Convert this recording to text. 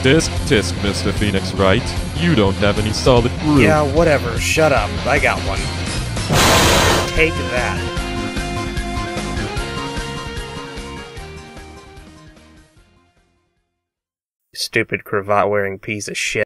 Tisk, tisk, Mr. Phoenix Wright. You don't have any solid glue. Yeah, whatever. Shut up. I got one. Take that. Stupid cravat-wearing piece of shit.